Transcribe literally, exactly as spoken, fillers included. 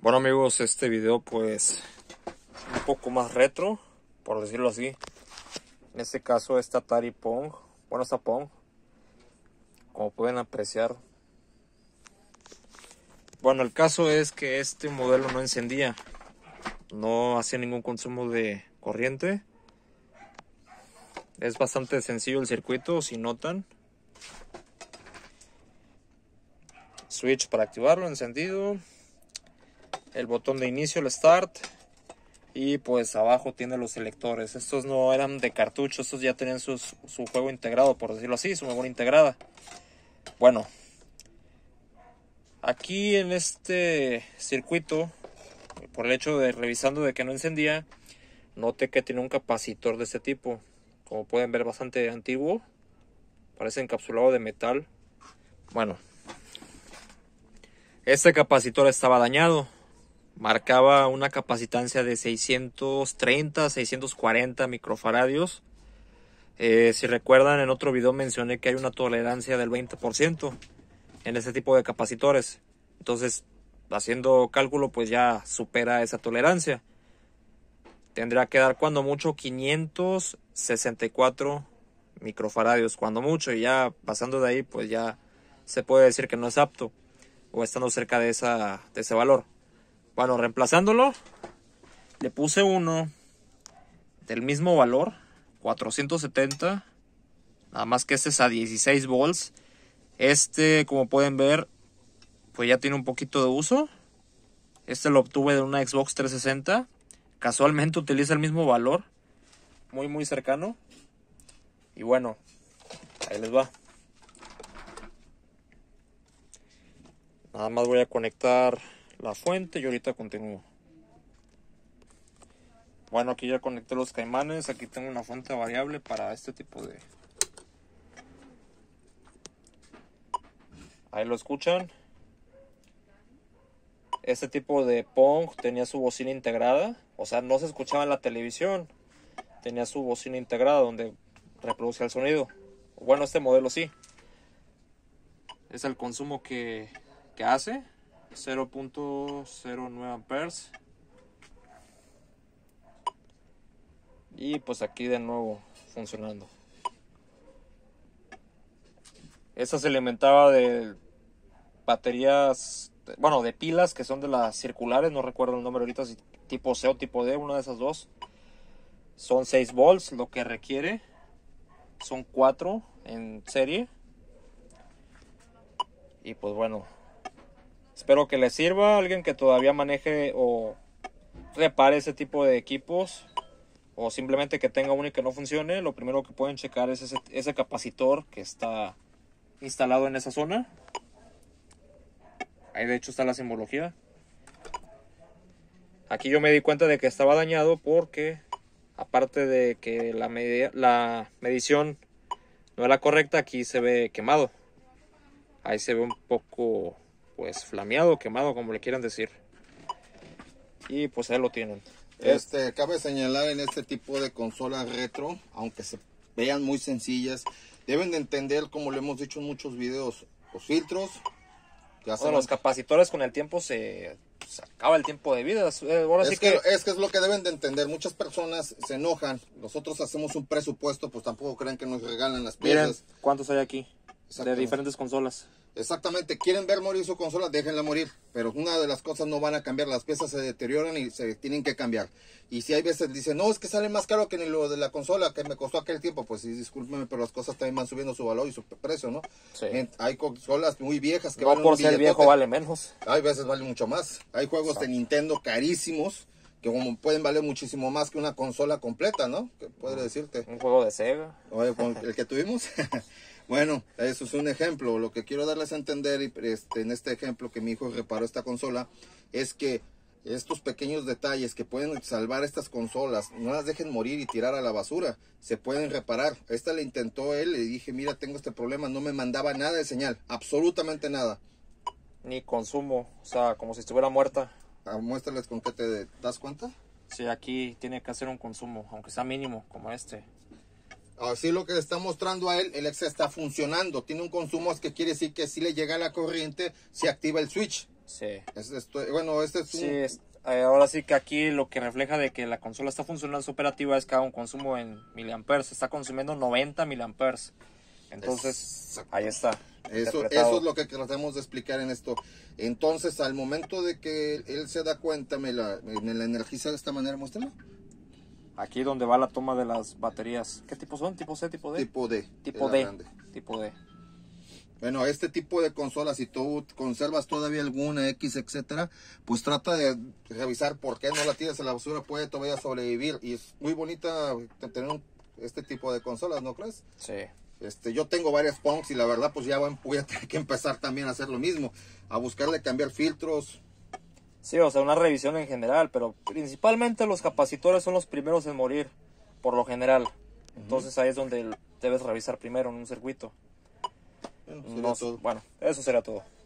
Bueno amigos, este video pues un poco más retro, por decirlo así. En este caso esta Atari Pong, bueno esta Pong, como pueden apreciar. Bueno, el caso es que este modelo no encendía, no hacía ningún consumo de corriente. Es bastante sencillo el circuito, si notan. Switch para activarlo, encendido. El botón de inicio, el start. Y pues abajo tiene los selectores. Estos no eran de cartucho, estos ya tenían su, su juego integrado, por decirlo así, su memoria integrada. Bueno, aquí en este circuito, por el hecho de revisando de que no encendía, noté que tiene un capacitor de este tipo. Como pueden ver, bastante antiguo. Parece encapsulado de metal. Bueno, este capacitor estaba dañado. Marcaba una capacitancia de seiscientos treinta, seiscientos cuarenta microfaradios. Eh, si recuerdan, en otro video mencioné que hay una tolerancia del veinte por ciento en este tipo de capacitores. Entonces, haciendo cálculo, pues ya supera esa tolerancia. Tendrá que dar cuando mucho quinientos sesenta y cuatro microfaradios, cuando mucho. Y ya pasando de ahí, pues ya se puede decir que no es apto, o estando cerca de, esa, de ese valor. Bueno, reemplazándolo, le puse uno del mismo valor, cuatrocientos setenta, nada más que este es a dieciséis volts. Este, como pueden ver, pues ya tiene un poquito de uso. Este lo obtuve de una Xbox trescientos sesenta. Casualmente utiliza el mismo valor, muy muy cercano. Y bueno, ahí les va. Nada más voy a conectar la fuente y ahorita continúo. Bueno, aquí ya conecté los caimanes. Aquí tengo una fuente variable para este tipo de... Ahí lo escuchan. Este tipo de Pong tenía su bocina integrada. O sea, no se escuchaba en la televisión. Tenía su bocina integrada donde reproduce el sonido. Bueno, este modelo sí. Es el consumo que, que hace. cero punto cero nueve amperes. Y pues aquí de nuevo funcionando. Esta se alimentaba de baterías, bueno, de pilas que son de las circulares, no recuerdo el nombre ahorita, si tipo C o tipo D, una de esas dos. Son seis volts lo que requiere. Son cuatro en serie. Y pues bueno, espero que les sirva a alguien que todavía maneje o repare ese tipo de equipos, o simplemente que tenga uno y que no funcione. Lo primero que pueden checar es ese, ese capacitor que está instalado en esa zona. Ahí de hecho está la simbología. Aquí yo me di cuenta de que estaba dañado porque, aparte de que la, media, la medición no era correcta, aquí se ve quemado. Ahí se ve un poco, pues, flameado, quemado, como le quieran decir. Y pues ahí lo tienen. Este, cabe señalar en este tipo de consolas retro, aunque se vean muy sencillas, deben de entender, como lo hemos dicho en muchos videos, los filtros. Ya Bueno, los capacitores con el tiempo se, se acaba el tiempo de vida. Ahora es, sí que, que... es que es lo que deben de entender. Muchas personas se enojan. Nosotros hacemos un presupuesto, pues tampoco creen que nos regalan las piezas. Miren cuántos hay aquí de diferentes consolas. Exactamente, quieren ver morir su consola, déjenla morir, pero una de las cosas no van a cambiar, las piezas se deterioran y se tienen que cambiar. Y si hay veces dicen, no, es que sale más caro que en lo de la consola que me costó aquel tiempo, pues sí, discúlpeme, pero las cosas también van subiendo su valor y su precio, ¿no? Sí. Hay consolas muy viejas que no valen por un ser billetote. viejo vale menos. Hay veces vale mucho más. Hay juegos Exacto. de Nintendo carísimos que como pueden valer muchísimo más que una consola completa, ¿no? Que puede decirte. Un juego de Sega. Oye, el que tuvimos. Bueno, eso es un ejemplo. Lo que quiero darles a entender este, en este ejemplo que mi hijo reparó esta consola es que estos pequeños detalles que pueden salvar estas consolas, no las dejen morir y tirar a la basura, se pueden reparar. Esta le intentó él, le dije, mira, tengo este problema, no me mandaba nada de señal, absolutamente nada. Ni consumo, o sea, como si estuviera muerta. Ah, muéstrales con qué te das cuenta. Sí, aquí tiene que hacer un consumo, aunque sea mínimo, como este. Así lo que le está mostrando a él, el X está funcionando. Tiene un consumo que quiere decir que si le llega la corriente, se activa el switch. Sí. Es, esto, bueno, este es un... Sí, es, eh, ahora sí que aquí lo que refleja de que la consola está funcionando, su operativa, es que haga un consumo en miliamperes. Está consumiendo noventa miliamperes. Entonces, Exacto. ahí está. Eso, eso es lo que tratamos de explicar en esto. Entonces, al momento de que él se da cuenta, me la, me la energiza de esta manera, muéstrame. Aquí donde va la toma de las baterías. ¿Qué tipo son? ¿Tipo C, tipo D? Tipo D. Tipo D. Tipo D. Bueno, este tipo de consolas, si tú conservas todavía alguna X, etcétera, pues trata de revisar por qué no la tiras a la basura, puede todavía sobrevivir. Y es muy bonita tener un, este tipo de consolas, ¿no crees? Sí. Este, yo tengo varias Punks y la verdad pues ya voy a tener que empezar también a hacer lo mismo, a buscarle cambiar filtros. Sí, o sea, una revisión en general, pero principalmente los capacitores son los primeros en morir, por lo general. Entonces ahí es donde debes revisar primero en un circuito. Bueno, sería No, todo. bueno, eso sería todo.